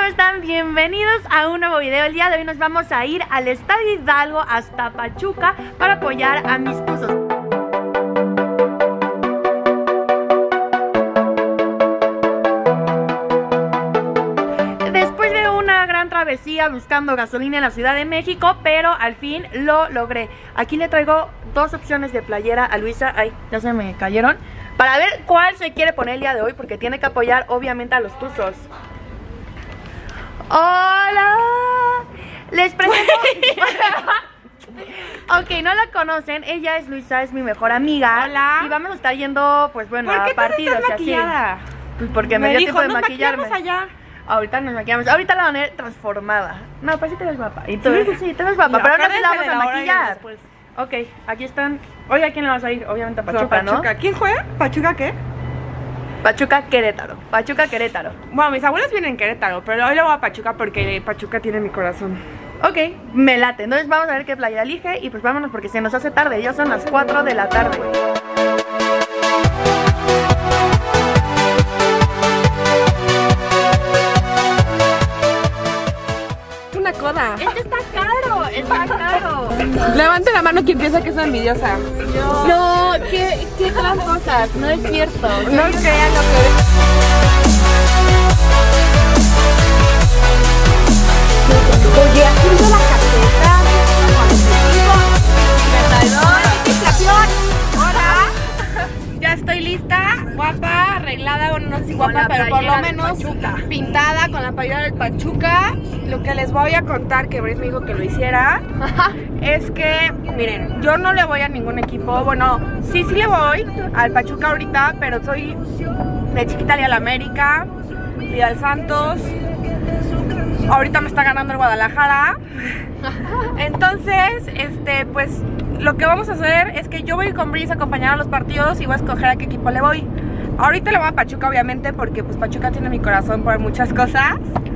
¿cómo están? Bienvenidos a un nuevo video. El día de hoy nos vamos a ir al Estadio Hidalgo hasta Pachuca para apoyar a mis Tuzos. Después de una gran travesía buscando gasolina en la Ciudad de México, pero al fin lo logré. Aquí le traigo dos opciones de playera a Luisa. Ay, ya se me cayeron. Para ver cuál se quiere poner el día de hoy, porque tiene que apoyar obviamente a los Tuzos. ¡Hola! Les presento. Ok, no la conocen, ella es Luisa, es mi mejor amiga. Hola. Y vamos a estar yendo, pues bueno, a partidos y así. Pues porque me dio tiempo de maquillarme. Allá. Ahorita nos maquillamos, ahorita la van a ver transformada. No, pues sí te ves guapa. Y tú, sí, te ves guapa, pero no te la vamos a maquillar. Ok, aquí están. Hoy a quién le vas a ir, obviamente a Pachuca, ¿no? ¿Quién juega? ¿Pachuca qué? Pachuca Querétaro. Pachuca Querétaro. Bueno, mis abuelos vienen en Querétaro, pero hoy le voy a Pachuca porque Pachuca tiene mi corazón. Ok, me late. Entonces vamos a ver qué playa elige y pues vámonos porque se nos hace tarde. Ya son las 4 de la tarde. Una coda. Este está caro, está caro. Levante la mano quien piensa que es envidiosa. No, qué gran cosas, no es cierto. No crean lo que es. Oye, haciendo la caseta, 42, Hola. Ya estoy lista, guapa, arreglada, bueno, no sé si guapa, pero por lo menos pintada con la playera del Pachuca. Lo que les voy a contar, que Brice me dijo que lo hiciera, es que, miren, yo no le voy a ningún equipo. Bueno, sí le voy al Pachuca ahorita, pero soy de chiquita le al América, le al Santos. Ahorita me está ganando el Guadalajara. Entonces, pues lo que vamos a hacer es que yo voy con Brice a acompañar a los partidos y voy a escoger a qué equipo le voy. Ahorita le voy a Pachuca, obviamente, porque pues Pachuca tiene mi corazón por muchas cosas.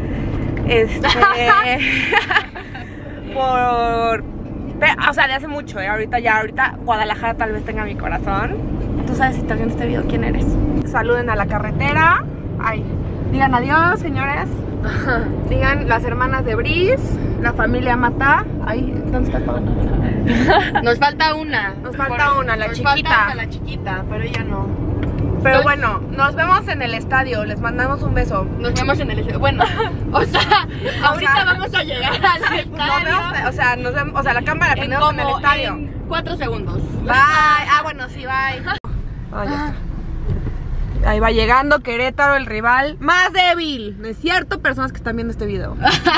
O sea, de hace mucho, ahorita Guadalajara tal vez tenga mi corazón. Tú sabes, si estás viendo este video, ¿quién eres? Saluden a la carretera. Ay, digan adiós, señores. Digan las hermanas de Brice, la familia Mata. Ay, ¿dónde estás pagando? Nos falta una. Nos falta una, la chiquita. Falta la chiquita, pero ella no. Pero bueno, nos vemos en el estadio, les mandamos un beso. Nos vemos en el estadio. Bueno, o sea, ahorita vamos a llegar al estadio. Nos vemos, la cámara la tenemos en el estadio. En 4 segundos. Bye. Ah, bueno, sí, bye. Ah, ya está. Ahí va llegando Querétaro, el rival más débil. ¿No es cierto? Personas que están viendo este video.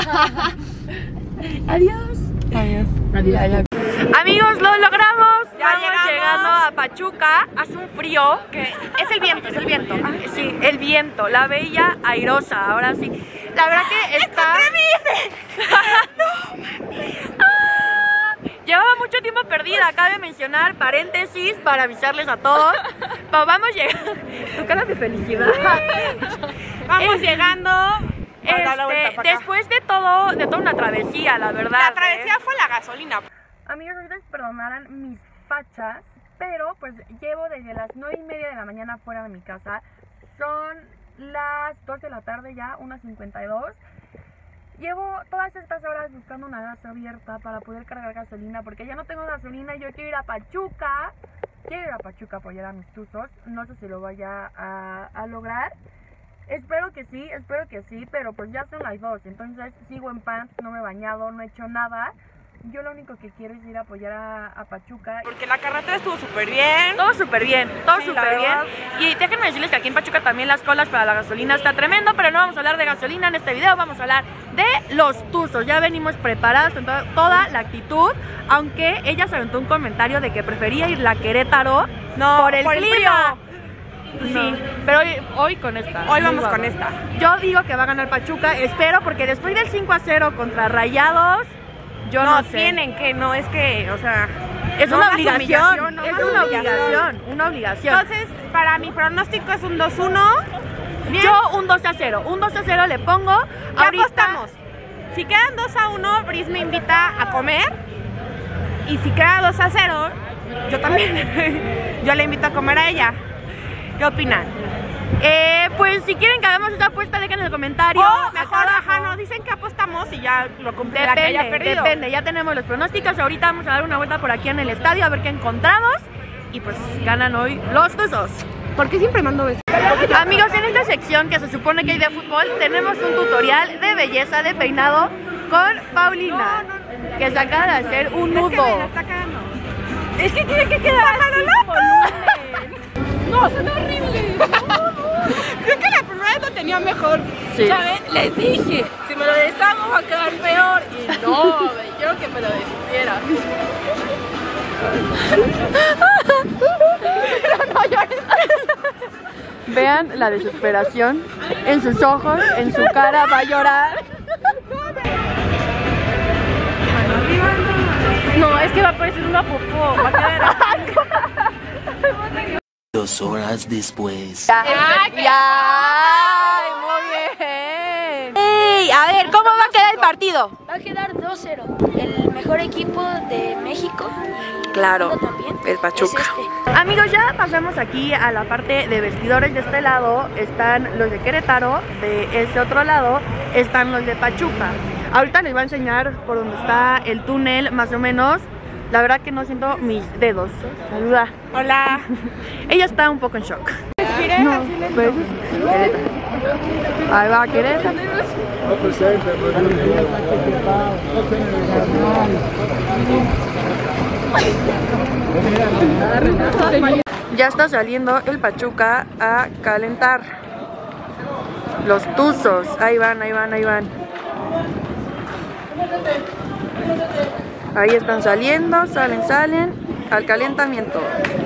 Adiós. Adiós. Adiós. Amigos, lo logramos. Ya Vamos llegando a Pachuca. Hace un frío que es el viento, Sí, el viento, la bella airosa. Ahora sí. La verdad que está. Llevaba mucho tiempo perdida, cabe mencionar, paréntesis para avisarles a todos. Pero vamos llegando. Tu cara de felicidad. Vamos llegando. Después de toda una travesía, la verdad. La travesía fue la gasolina. Amigos, ahorita perdonarán mis fachas, pero pues llevo desde las 9:30 de la mañana fuera de mi casa. Son las 2 de la tarde ya, 1:52. Llevo todas estas horas buscando una gas abierta para poder cargar gasolina, porque ya no tengo gasolina y yo quiero ir a Pachuca. Quiero ir a Pachuca a apoyar a mis Tuzos. No sé si lo vaya a lograr. Espero que sí, pero pues ya son las 2. Entonces sigo en pants, no me he bañado, no he hecho nada. Yo lo único que quiero es ir a apoyar a Pachuca. Porque la carretera estuvo súper bien. Todo súper bien, Y déjenme decirles que aquí en Pachuca también las colas para la gasolina está tremendo. Pero no vamos a hablar de gasolina en este video, vamos a hablar de los Tuzos. Ya venimos preparados con toda la actitud. Aunque ella se aventó un comentario de que prefería ir a Querétaro por el clima. Sí, pero hoy con esta. Hoy vamos con esta. Yo digo que va a ganar Pachuca, espero, porque después del 5-0 contra Rayados, yo no sé. Tienen que, no es que, o sea, es una obligación, una obligación. Entonces, para mi pronóstico es un 2-1. Bien. Yo un 2-0, un 2-0 le pongo. ¿Qué apostamos? Si quedan 2-1, Brice me invita a comer. Y si queda 2-0, yo también. Yo le invito a comer a ella. ¿Qué opinan? Pues si quieren que hagamos esta apuesta, dejen en el comentario. Mejor, nos dicen que apostamos y ya lo cumplirá que haya perdido. Depende, ya tenemos los pronósticos. Ahorita vamos a dar una vuelta por aquí en el estadio a ver qué encontramos. Y pues ganan hoy los Tuzos. ¿Por qué siempre mando besos? Amigos, en esta sección que se supone que hay de fútbol, tenemos un tutorial de belleza de peinado con Paulina, que se acaba de hacer un nudo. Es que me la está cagando. Es que tiene que quedar así, volumen. No, son horribles. Creo que la primera vez lo tenía mejor. Sí. ¿Sabes? Les dije, si me lo deshago va a quedar peor. Y no, me dijeron que me lo deshiciera. Pero no llores. Vean la desesperación en sus ojos, en su cara, va a llorar. No, es que va a parecer una popó, va a quedar así. 2 horas después. Ya, muy bien. Ey, a ver, ¿cómo va a quedar el partido? Va a quedar 2-0. El mejor equipo de México. Y Claro, del mundo también el Pachuca. es este. Amigos, ya pasamos aquí a la parte de vestidores. De este lado están los de Querétaro, de ese otro lado están los de Pachuca. Ahorita les voy a enseñar por donde está el túnel, más o menos. La verdad que no siento mis dedos. Saluda. Hola. Ella está un poco en shock. Respiré No, así lento. pues, Querétaro. Ahí va Querétaro. Ya está saliendo el Pachuca a calentar. Los Tuzos, ahí van, ahí van, ahí van. Ahí están saliendo, salen al calentamiento.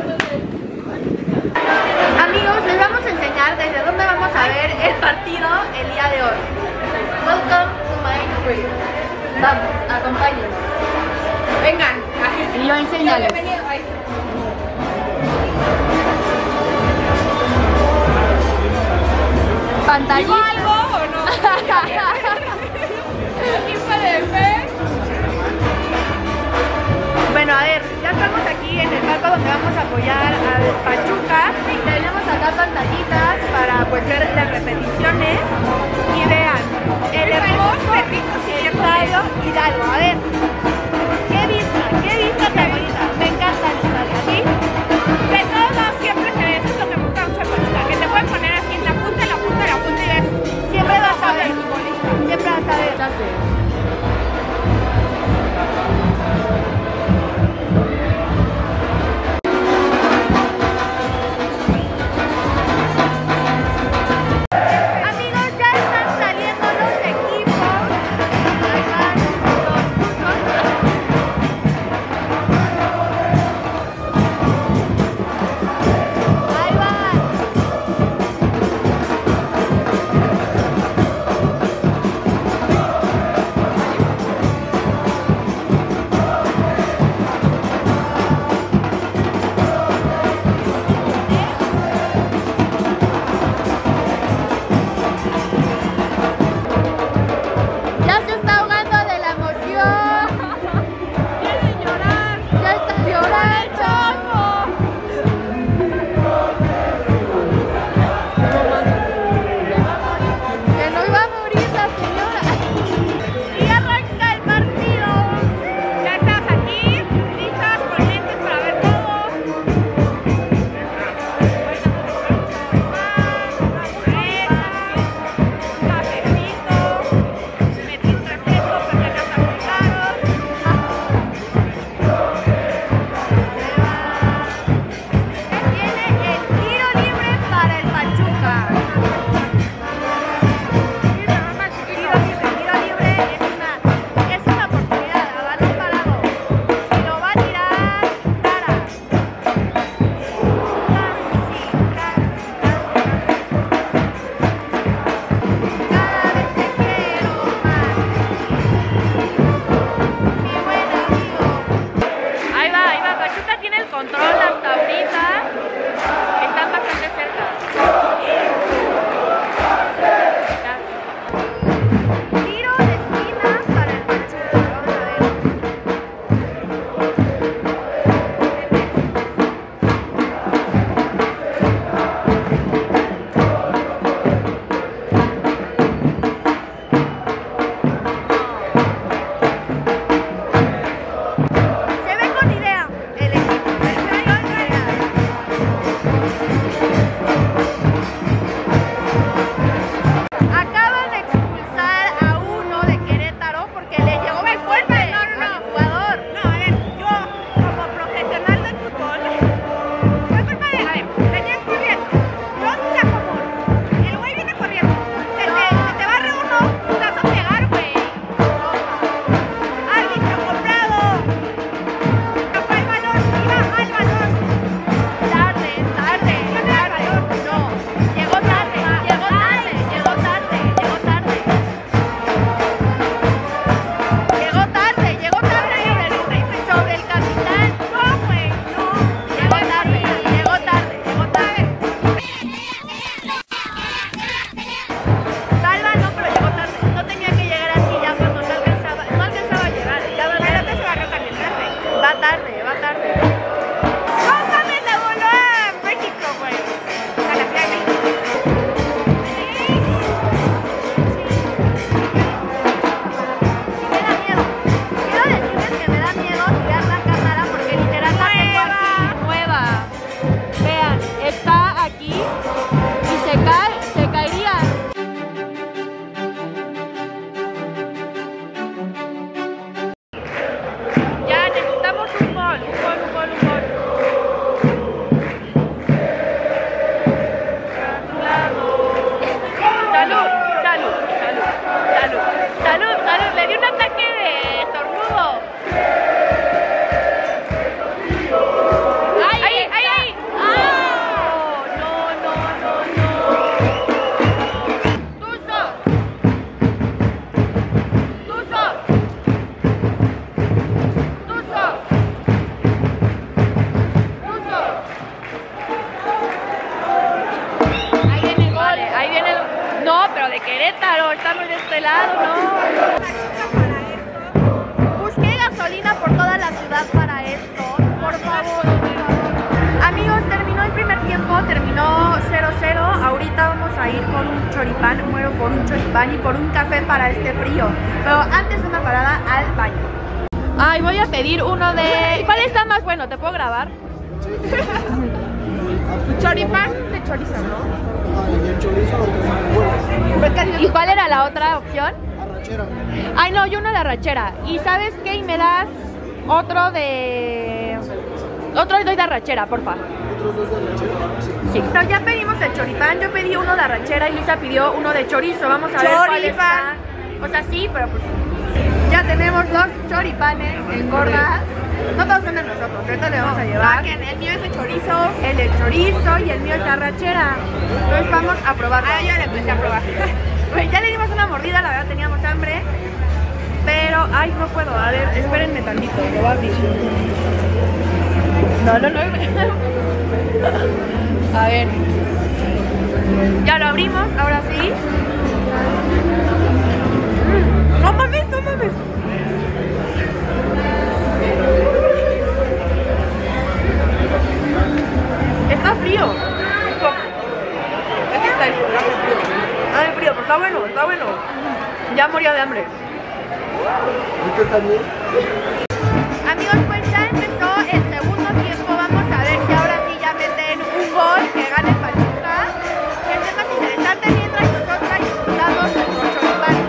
Amigos, les vamos a enseñar desde dónde vamos a ver el partido el día de hoy. Welcome to my crib. Vamos, acompáñenos. Vengan. Y yo enséñales. Bienvenido. Ay. Pantallita. ¿Digo algo o no? ¿Quién puede ver? Bueno, a ver, ya estamos aquí en el palco donde vamos a apoyar al Pachuca. Tenemos acá pantallitas para pues ver las repeticiones y vean el hermoso estadio Hidalgo. A ver, qué vista tan bonita. Me encanta el estadio, ¿sí? De todos modos siempre se ve, eso es lo que me gusta mucho de Pachuca, que te pueden poner así en la punta y ves. Siempre estamos de este lado, ¿no? Busqué gasolina por toda la ciudad para esto, por favor. Amigos, terminó el primer tiempo, terminó 0-0. Ahorita vamos a ir por un choripán, muero por un choripán y por un café para este frío. Pero antes una parada al baño. Ay, voy a pedir uno de... ¿Cuál está más bueno? ¿Te puedo grabar? Choripán de chorizo, ¿no? ¿Y cuál era la otra opción? Arrachera. Ay, no, yo uno de arrachera. ¿Y sabes qué? Y me das otro de... Otro doy de arrachera, porfa. Otros dos de arrachera. Sí. No, ya pedimos el choripán, yo pedí uno de arrachera y Luisa pidió uno de chorizo. Vamos a ver cuál está. O sea, sí, pero pues... Ya tenemos los choripanes en gordas. No todos son de nosotros, ahorita le vamos a llevar. El mío es de chorizo. El de chorizo y el mío es de arrachera. Entonces vamos a probarlo. Ah, yo le empecé a probar. Pues ya le dimos una mordida, la verdad teníamos hambre. Pero, ay, no puedo. A ver, espérenme tantito, lo voy a abrir. No. A ver. Ya lo abrimos, ahora sí. No mames. Está frío. Es que está frío. Está de frío, pero está bueno. Ya murió de hambre. ¿Esto está bien? Amigos, pues ya empezó el segundo tiempo. Vamos a ver si ahora sí ya meten un gol, que gane el Pachuca. Que esté más interesante mientras nosotras disfrutamos nuestro choripán.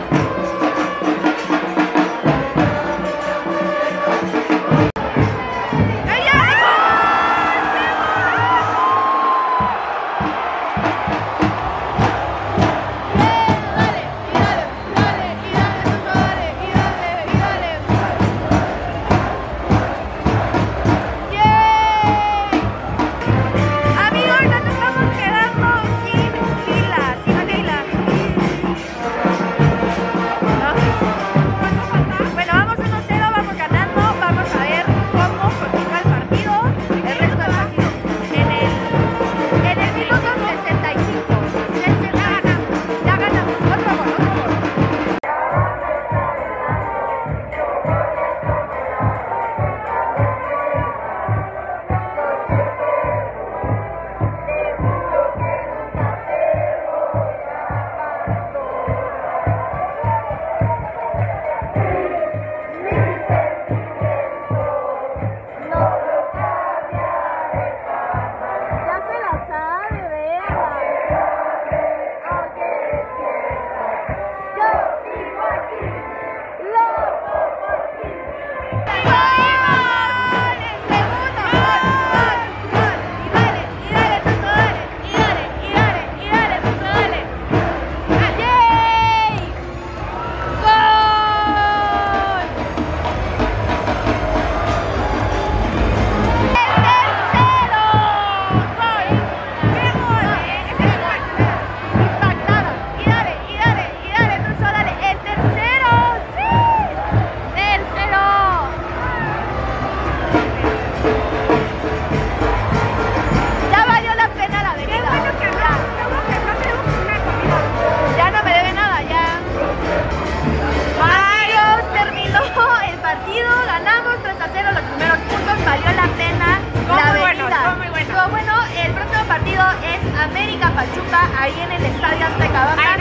América Pachuca, ahí en el Estadio Azteca.